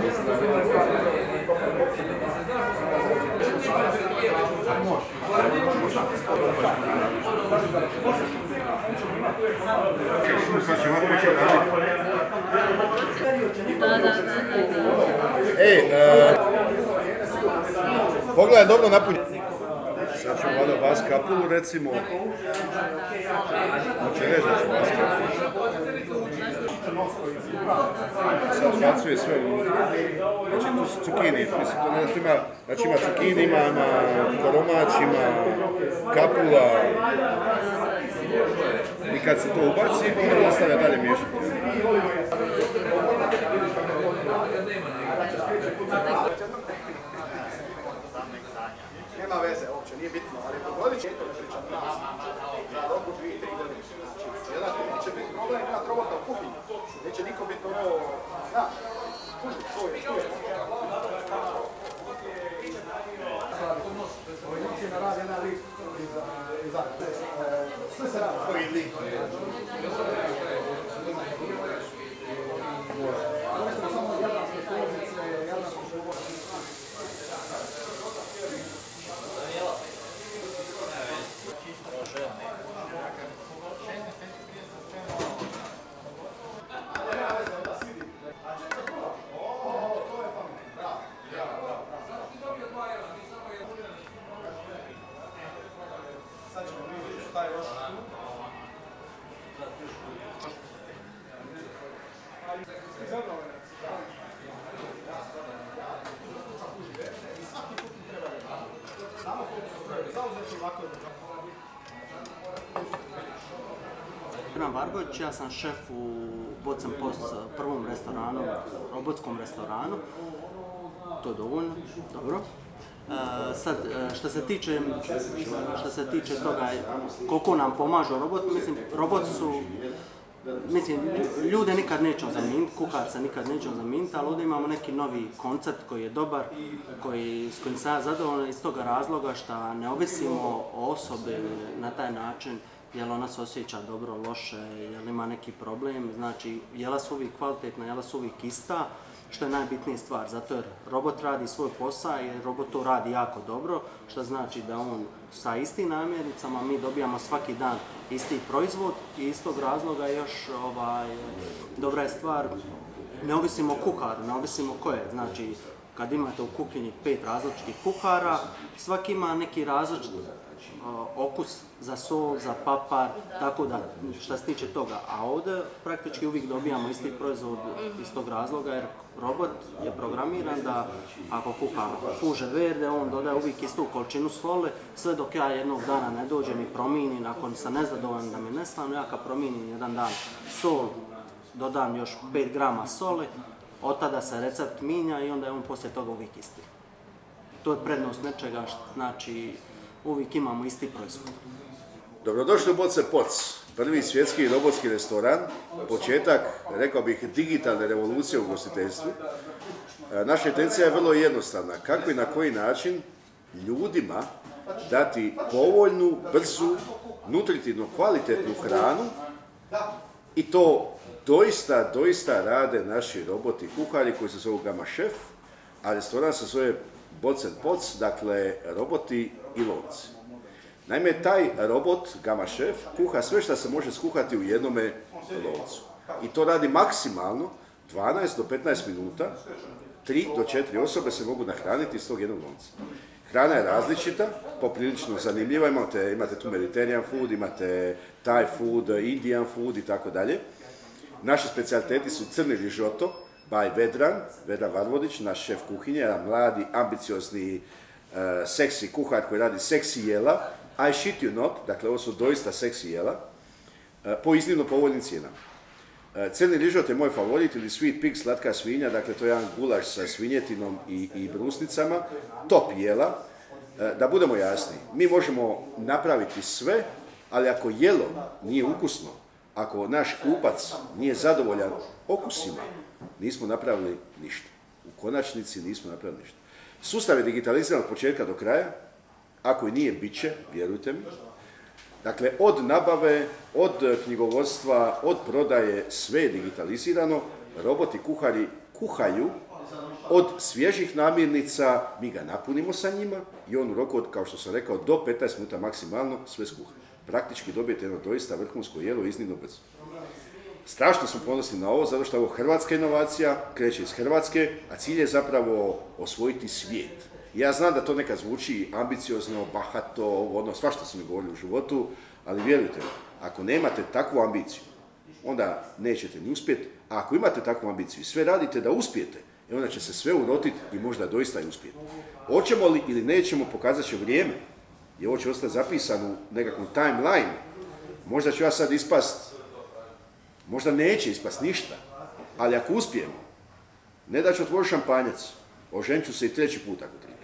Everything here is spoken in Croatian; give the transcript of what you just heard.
Pogledaj dobro napunjeno. Sad ću malo vas kapulu recimo. Hoće reći da ću vas kapulu. Sad bacuje sve unutra. Znači tu su cukini. Mislim to ne ima, znači ima cukini, ima koromać, ima kapula. I kad se to ubaci, onda nastavlja dalje miješati. Nema veze, uopće, nije bitno, ali pogodit će to ne pričam za roku 2-3 godine. Znači, jedan će biti problem imati robota u kuhinji. Neće niko biti ono, znaš, kuži, to je. Ovdje na rad jedan lik iz Zagreba. Sve se radi. Koji lik? Samo jadranske pozice, jadranske pozice. Ja sam šef u Bots&Pots prvom restoranu, robotskom restoranu. To je dovoljno, dobro. Sad, što se tiče toga koliko nam pomažu robot, mislim, roboti su, ljude nikad nećemo zamijeniti, kuharca nikad nećemo zamijeniti, ali ovdje imamo neki novi koncept koji je dobar, s kojim sam ja zadovoljan iz toga razloga što ne ovisimo o osobi na taj način, jel ona se osjeća dobro, loše, jel ima neki problem, znači jela su uvijek kvalitetna, jela su uvijek ista, što je najbitnija stvar, zato jer robot radi svoj posao i robot to radi jako dobro, što znači da on sa istim namirnicama mi dobijamo svaki dan isti proizvod i iz tog razloga još dobra je stvar, ne ovisimo o kuharu, ne ovisimo ko je, znači kad imate u kuhinji 5 različitih kuhara, svaki ima neki različit okus za sol, za papar, tako da što se tiče toga. A ovdje praktički uvijek dobijamo isti proizvod iz tog razloga jer robot je programiran da ako kuha fuže verde, on dodaje uvijek istu količinu soli, sve dok ja jednog dana ne dođem i promijenim, ako sam nezadovoljan da mi nestane, ja kad promijenim jedan dan sol, dodam još 5 grama soli, od tada se recept mijenja i onda je on poslije toga uvijek isti. To je prednost nečega, znači uvijek imamo isti proizvod. Dobrodošli u Bots&Pots, prvi svjetski robotski restoran, početak, rekao bih, digitalne revolucije u ugostiteljstvu. Naša intencija je vrlo jednostavna, kako i na koji način ljudima dati povoljnu, brzu, nutritivno kvalitetnu hranu i to doista rade naši roboti kuhari koji se zovu Gamma Chef, a restoran se zove Bots&Pots, dakle roboti i lonci. Naime, taj robot, Gamma Chef, kuha sve što se može skuhati u jednome loncu. I to radi maksimalno 12 do 15 minuta, 3 do 4 osobe se mogu nahraniti iz tog jednog lonca. Hrana je različita, poprilično zanimljiva, imate tu Mediterranean food, imate Thai food, Indian food i tako dalje. Naši specijaliteti su crni rižoto, by Vedran Varvodić, naš šef kuhinje, jedan mladi, ambiciozni, seksi kuhar koji radi seksi jela, I shit you not, dakle ovo su doista seksi jela, po iznimno povoljnim cijenama. Crni rižot je moj favorit ili sweet pig, slatka svinja, dakle to je jedan gulaš sa svinjetinom i brusnicama, top jela. Da budemo jasni, mi možemo napraviti sve, ali ako jelo nije ukusno, ako naš kupac nije zadovoljan okusima, nismo napravili ništa. U konačnici nismo napravili ništa. Sustav je digitaliziran od početka do kraja, ako i nije, bit će, vjerujte mi. Dakle, od nabave, od knjigovodstva, od prodaje, sve je digitalizirano. Roboti kuhari kuhaju od svježih namirnica, mi ga napunimo sa njima i on u roku od, kao što sam rekao, do 15 minuta maksimalno sve skuha. Praktički dobijete jedno doista vrhunsko jelo iznimno brzo. Strašno smo ponosni na ovo, zato što je ovo hrvatska inovacija, kreće iz Hrvatske, a cilj je zapravo osvojiti svijet. Ja znam da to nekad zvuči ambiciozno, bahato, svašta su mi govorili u životu, ali vjerujte mi, ako nemate takvu ambiciju, onda nećete ni uspjeti, a ako imate takvu ambiciju i sve radite da uspijete, onda će se sve urotiti i možda doista i uspjeti. Hoćemo li ili nećemo, pokazat će vrijeme, i ovo će ostati zapisano u nekakvom timeline. Možda ću ja sad ispast, možda neće ispast ništa, ali ako uspijemo, ne da ću otvoriti šampanjac, oženit ću se i 3. put ako treba.